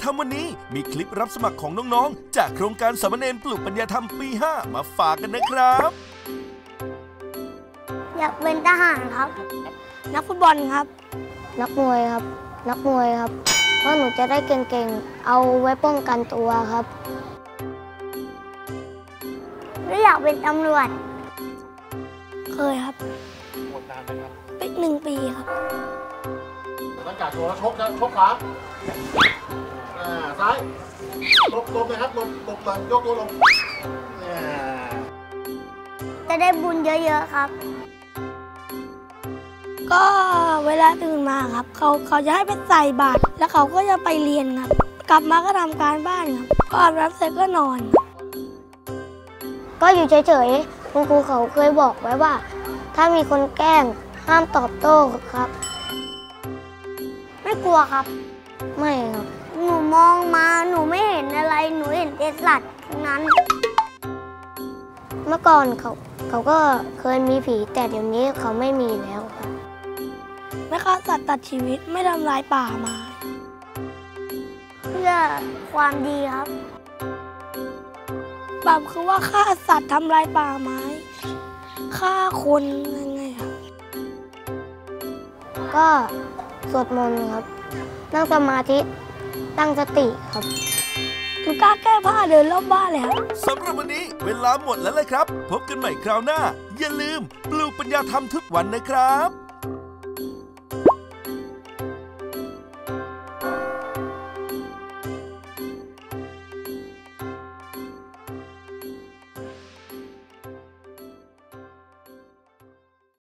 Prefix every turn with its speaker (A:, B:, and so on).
A: ธรรมวันนี้มีคลิปรับสมัครของน้องๆจากโครงการสามเณรปลูกปัญญาธรรมปี 5มาฝากกันนะครับ
B: อยากเป็นทหารครับนักฟุตบอลครับ
C: นักมวยครับเพราะหนูจะได้เก่งๆเอาไว้ป้องกันตัวครับ
B: ไม่อยากเป็นตำรวจเคยครับ
D: หมดนานไหมครับ
B: เป็น1 ปีครับ
D: ตั้งการตัวแล้วชกขวาซ้ายลบนะครับลบเลยยกตัวลง
B: จะได้บุญเยอะๆครับก็เวลาตื่นมาครับเขาจะให้ไปใส่บาตรแล้วเขาก็จะไปเรียนครับกลับมาก็ทำการบ้านครับก็อาบน้ำเสร็จก็นอน
C: ก็อยู่เฉยๆคุณครูเขาเคยบอกไว้ว่าถ้ามีคนแกล้งห้ามตอบโต้ครับ
B: ไม่กลัวครับ
C: ไม่ครับ
B: หนูมองมาหนูไม่เห็นอะไรหนูเห็นแต่สัตว์ทั้งนั้น
C: เมื่อก่อนเขาก็เคยมีผีแต่เดี๋ยวนี้เขาไม่มีแล้วครับ
B: ไม่ฆ่าสัตว์ตัดชีวิตไม่ทำลายป่าไม้เพื่อความดีครับบาปคือว่าฆ่าสัตว์ทำลายป่าไม้ฆ่าคนยังไงครับ
C: ก็สวดมนต์ครับนั่งสมาธิตั้งสติครับ
B: หนูกล้าแก้ผ้าเดินรอบบ้านเลยครับ
A: สำหรับวันนี้เวลาหมดแล้วเลยครับพบกันใหม่คราวหน้าอย่าลืมปลูกปัญญาธรรมทุกวันนะครับ